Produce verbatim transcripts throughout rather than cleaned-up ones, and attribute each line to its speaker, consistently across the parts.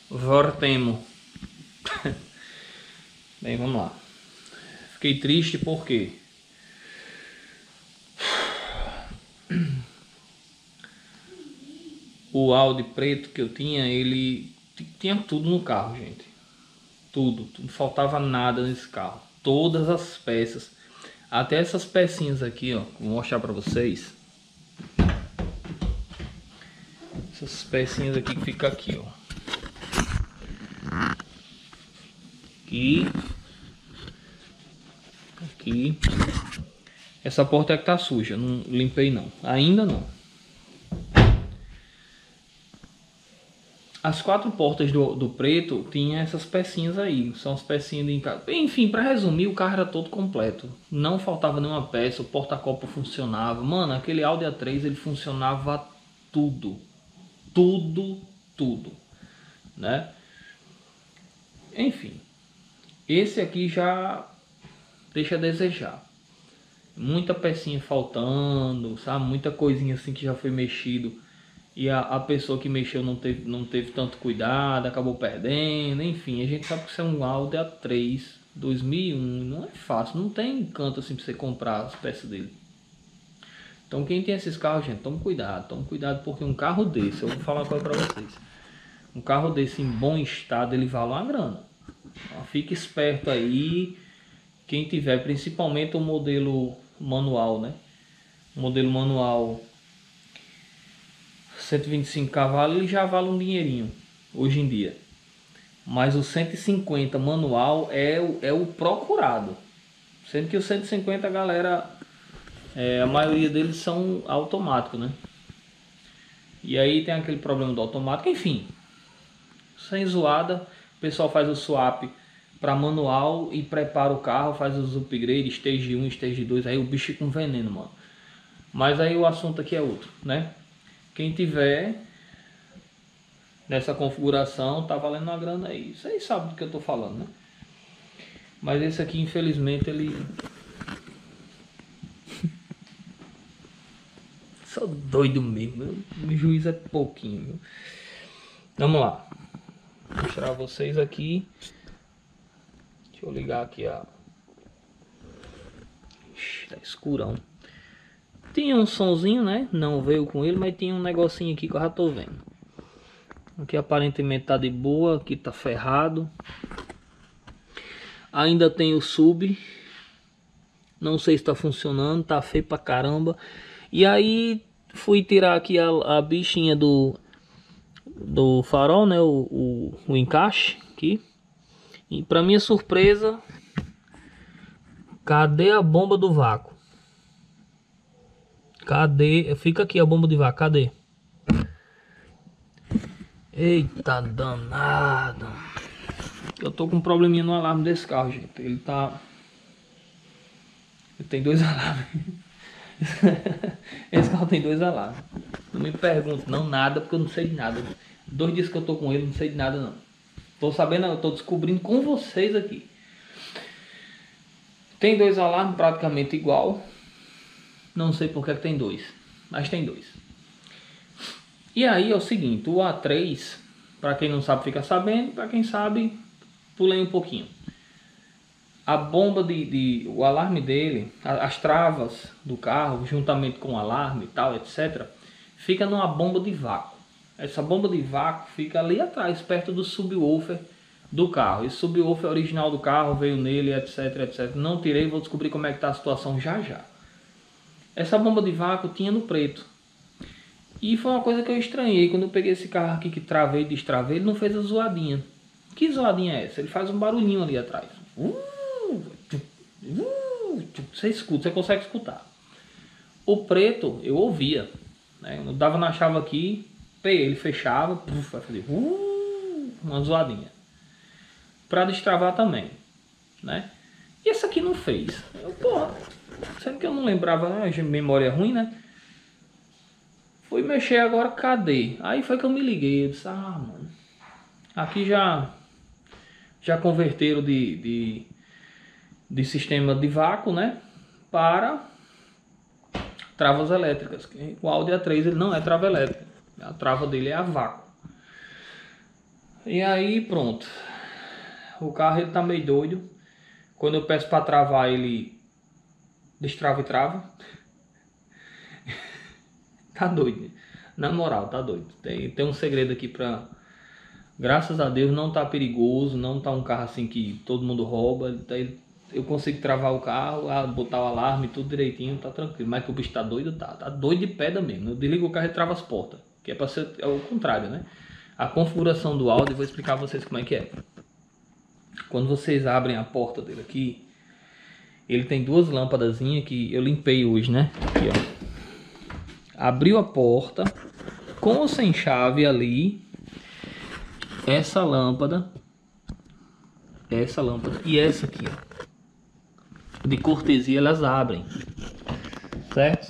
Speaker 1: Voltemos. Bem, vamos lá. Fiquei triste porque o Audi preto que eu tinha, ele tinha tudo no carro, gente. Tudo, tudo, não faltava nada nesse carro. Todas as peças, até essas pecinhas aqui, ó, vou mostrar pra vocês. Essas pecinhas aqui que fica aqui, ó. Aqui. Aqui. Essa porta é que tá suja, não limpei não. Ainda não. As quatro portas do, do preto tinha essas pecinhas aí. São as pecinhas de encaixe. Enfim, para resumir, o carro era todo completo. Não faltava nenhuma peça, o porta-copa funcionava. Mano, aquele Audi A três ele funcionava tudo. Tudo, tudo. Né? Enfim. Esse aqui já deixa a desejar. Muita pecinha faltando, sabe? Muita coisinha assim que já foi mexido. E a, a pessoa que mexeu não teve, não teve tanto cuidado, acabou perdendo. Enfim, a gente sabe que isso é um Audi A três dois mil e um. Não é fácil, não tem canto assim pra você comprar as peças dele. Então quem tem esses carros, gente, tome cuidado. Tome cuidado porque um carro desse, eu vou falar uma coisa pra vocês. Um carro desse em bom estado, ele vale uma grana. Então, fique esperto aí. Quem tiver, principalmente o modelo manual, né? O modelo manual cento e vinte e cinco cavalos, ele já vale um dinheirinho hoje em dia. Mas o cento e cinquenta manual é o, é o procurado. Sendo que o cento e cinquenta, galera, é, a maioria deles são automáticos, né? E aí tem aquele problema do automático, enfim. Sem zoada, o pessoal faz o swap para manual e prepara o carro, faz os upgrades, stage um, stage dois, aí o bicho fica um veneno, mano. Mas aí o assunto aqui é outro, né? Quem tiver nessa configuração tá valendo uma grana aí. Vocês sabem do que eu tô falando, né? Mas esse aqui, infelizmente, ele... Sou doido mesmo. O juiz é pouquinho, viu? Vamos lá. Vou mostrar vocês aqui. Deixa eu ligar aqui a... Ixi, tá escurão. Tinha um sonzinho, né? Não veio com ele, mas tinha um negocinho aqui que eu já tô vendo. Aqui aparentemente tá de boa, aqui tá ferrado. Ainda tem o sub. Não sei se tá funcionando, tá feio pra caramba. E aí fui tirar aqui a, a bichinha do do farol, né? O, o, o encaixe aqui. E pra minha surpresa, cadê a bomba do vácuo? Cadê? Fica aqui a bomba de vácuo, cadê? Eita danado. Eu tô com um probleminha no alarme desse carro, gente. Ele tá... Ele tem dois alarmes. Esse carro tem dois alarmes. Não me pergunte não nada, porque eu não sei de nada. Dois dias que eu tô com ele, não sei de nada não. Tô sabendo, eu tô descobrindo com vocês aqui. Tem dois alarmes praticamente igual. Não sei por que tem dois, mas tem dois. E aí é o seguinte, o A três, para quem não sabe fica sabendo, para quem sabe, pulei um pouquinho. A bomba de, de o alarme dele, as travas do carro, juntamente com o alarme e tal, etcétera, fica numa bomba de vácuo. Essa bomba de vácuo fica ali atrás, perto do subwoofer do carro. Esse subwoofer original do carro veio nele, etc, etcétera. Não tirei, vou descobrir como é que tá a situação já já. Essa bomba de vácuo tinha no preto. E foi uma coisa que eu estranhei. Quando eu peguei esse carro aqui que travei e destravei, ele não fez a zoadinha. Que zoadinha é essa? Ele faz um barulhinho ali atrás. Uh, uh, você escuta, você consegue escutar. O preto eu ouvia, né? Eu dava na chave aqui, ele fechava, puf, vai fazer uh, uma zoadinha. Para destravar também, né? E esse aqui não fez. Eu, porra, sendo que eu não lembrava, né? Memória ruim, né? Fui mexer agora, cadê? Aí foi que eu me liguei. Eu disse, ah, mano. Aqui já já converteram de, de, de sistema de vácuo, né? Para travas elétricas. O Audi A três ele não é trava elétrica. A trava dele é a vácuo. E aí pronto. O carro ele tá meio doido. Quando eu peço para travar, ele destrava e trava. Tá doido. Na moral, tá doido. Tem, tem um segredo aqui pra... Graças a Deus não tá perigoso, não tá um carro assim que todo mundo rouba. Daí eu consigo travar o carro, botar o alarme, tudo direitinho, tá tranquilo. Mas que o bicho tá doido, tá. Tá doido de pedra mesmo. Eu desligo o carro e trava as portas. Que é pra ser é o contrário, né? A configuração do Audi, vou explicar a vocês como é que é. Quando vocês abrem a porta dele aqui, ele tem duas lâmpadazinhas que eu limpei hoje, né? Aqui, ó. Abriu a porta, com ou sem chave ali, essa lâmpada, essa lâmpada e essa aqui, ó, de cortesia elas abrem, certo?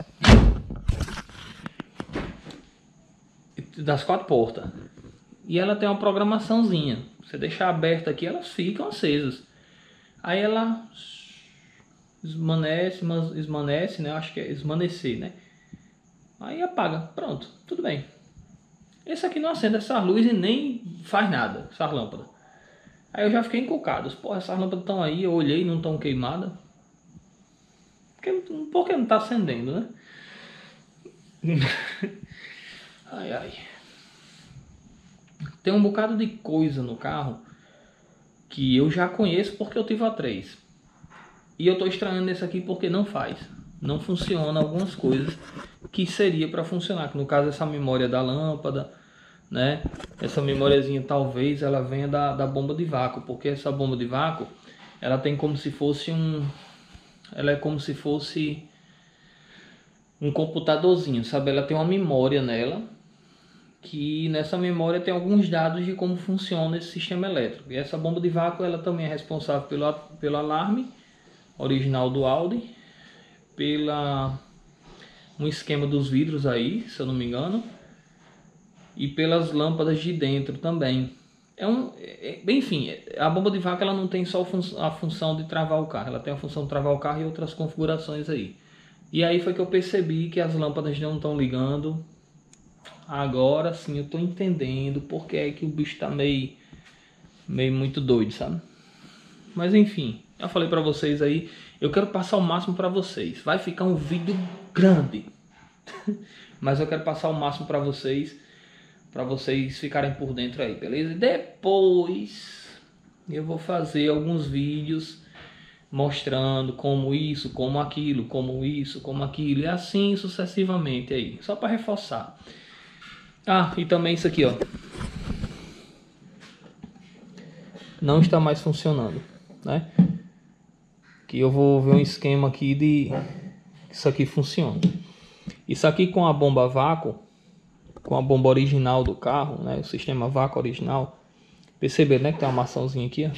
Speaker 1: Das quatro portas. E ela tem uma programaçãozinha. Você deixar aberta aqui, elas ficam acesas. Aí ela esmanece, esmanece, né? Acho que é esmanecer, né? Aí apaga. Pronto, tudo bem. Esse aqui não acende essas luzes e nem faz nada, essas lâmpadas. Aí eu já fiquei encucado. Pô, essas lâmpadas estão aí, eu olhei e não estão queimadas. Por, por que não está acendendo, né? Ai, ai. Tem um bocado de coisa no carro que eu já conheço porque eu tive a três. E eu tô estranhando esse aqui porque não faz. Não funciona algumas coisas que seria para funcionar. Que no caso essa memória da lâmpada, né? Essa memóriazinha talvez ela venha da, da bomba de vácuo. Porque essa bomba de vácuo, ela tem como se fosse um... Ela é como se fosse um computadorzinho, sabe? Ela tem uma memória nela. Que nessa memória tem alguns dados de como funciona esse sistema elétrico. E essa bomba de vácuo ela também é responsável pelo, pelo alarme original do Audi, pela um esquema dos vidros aí, se eu não me engano, e pelas lâmpadas de dentro também. É um, é, enfim, a bomba de vácuo ela não tem só a função de travar o carro, ela tem a função de travar o carro e outras configurações aí. E aí foi que eu percebi que as lâmpadas não estão ligando. Agora sim eu tô entendendo porque é que o bicho tá meio, meio muito doido, sabe? Mas enfim, já falei pra vocês aí, eu quero passar o máximo pra vocês. Vai ficar um vídeo grande, mas eu quero passar o máximo pra vocês, pra vocês ficarem por dentro aí, beleza? Depois eu vou fazer alguns vídeos mostrando como isso, como aquilo, como isso, como aquilo, e assim sucessivamente aí, só pra reforçar. Ah, e também isso aqui, ó. Não está mais funcionando, né? Que eu vou ver um esquema aqui de isso aqui funciona. Isso aqui com a bomba a vácuo, com a bomba original do carro, né? O sistema vácuo original. Perceberam, né? Que tem uma maçãzinha aqui, ó.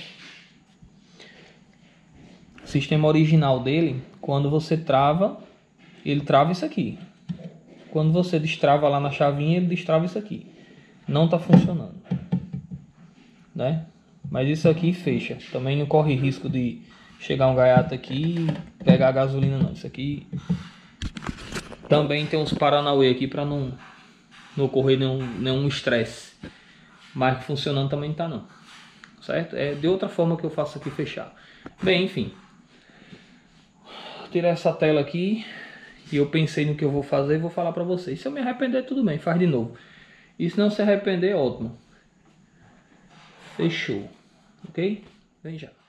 Speaker 1: O sistema original dele, quando você trava, ele trava isso aqui. Quando você destrava lá na chavinha, ele destrava isso aqui. Não está funcionando, né? Mas isso aqui fecha. Também não corre risco de chegar um gaiato aqui e pegar a gasolina, não. Isso aqui também tem uns paranauê aqui para não, não ocorrer nenhum estresse. Mas funcionando também não tá, não. Certo? É de outra forma que eu faço aqui fechar. Bem, enfim. Vou tirar essa tela aqui. E eu pensei no que eu vou fazer e vou falar pra vocês. Se eu me arrepender, tudo bem, faz de novo. E se não se arrepender, ótimo. Fechou. Ok? Vem já.